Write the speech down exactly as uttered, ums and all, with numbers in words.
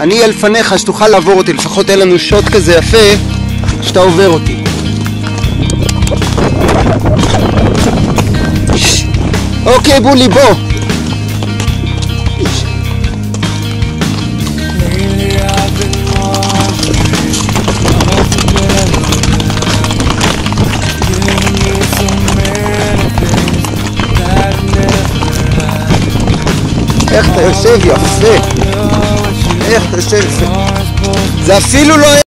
אני אהיה לפניך שתוכל לעבור אותי, לפחות אין לנו שוט כזה יפה שאתה עובר אותי. אוקיי בולי, בוא. איך אתה יושב יפה, איך אתה יושב יפה, זה אפילו לא